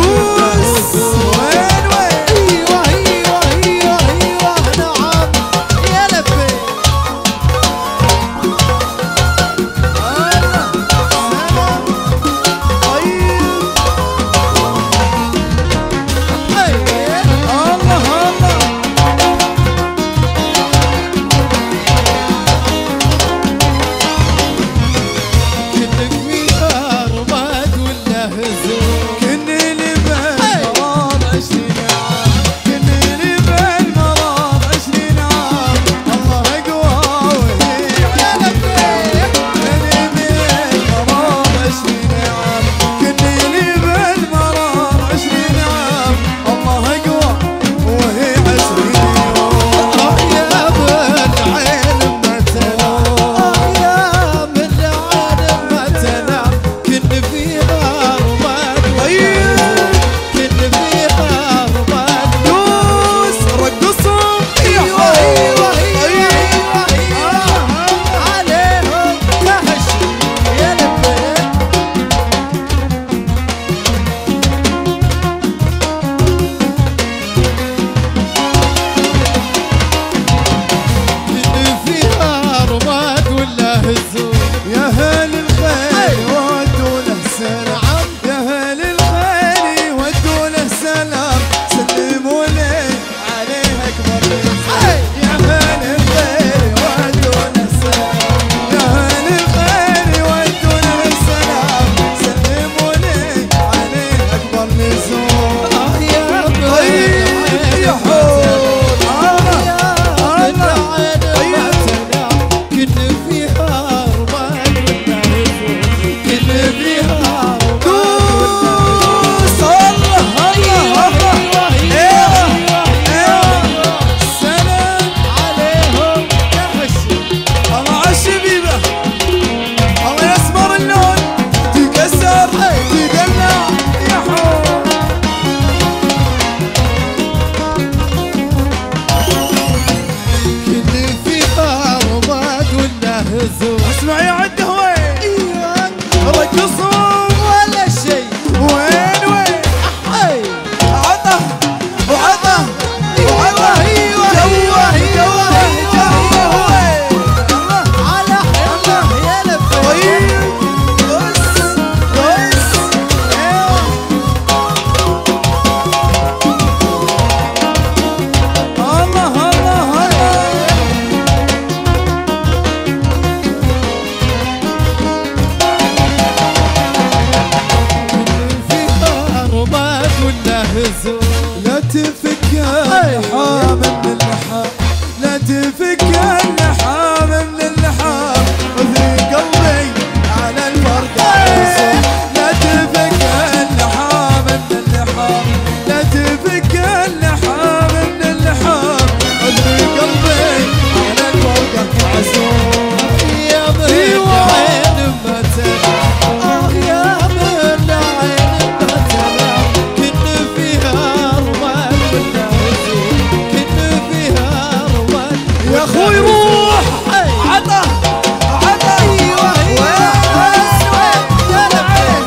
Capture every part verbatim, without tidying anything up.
لا تفك اللحام من اللحام، لا تفك اللحام من اللحام، وفي قلبي على الفرد عزم. لا تفك اللحام من اللحام، لا تفك اللحام من اللحام، وفي قلبي على الفرد عزم. يا من عين ما تنام، آه يا من عين ما تنام، كن فيها روان ولا هزوم، كن فيها روان يا اخوي روح عطا عطا. ايوه وين يا العين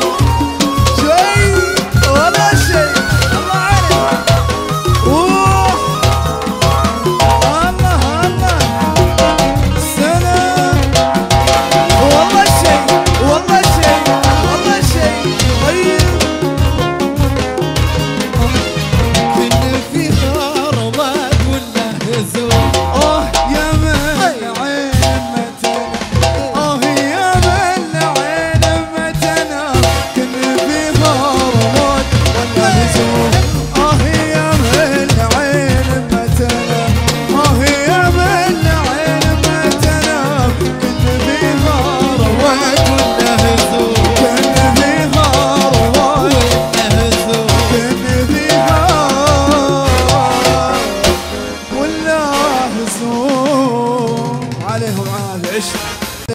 شيء ولا شيء، الله عليك روح. الله الله سلام، والله شيء والله شيء والله شيء طيب. كن فيها روان ولا هزوم، اه يا من عين ما تنام، اه يا من عين ما تنام، كن فيها روان ولا هزوم، اه يا من عين ما تنام، اه يا من عين ما تنام، كن فيها روان ولا هزوم، كن فيها روان ولا هزوم، كن فيها ولا هزوم. عليهم عافية عشق.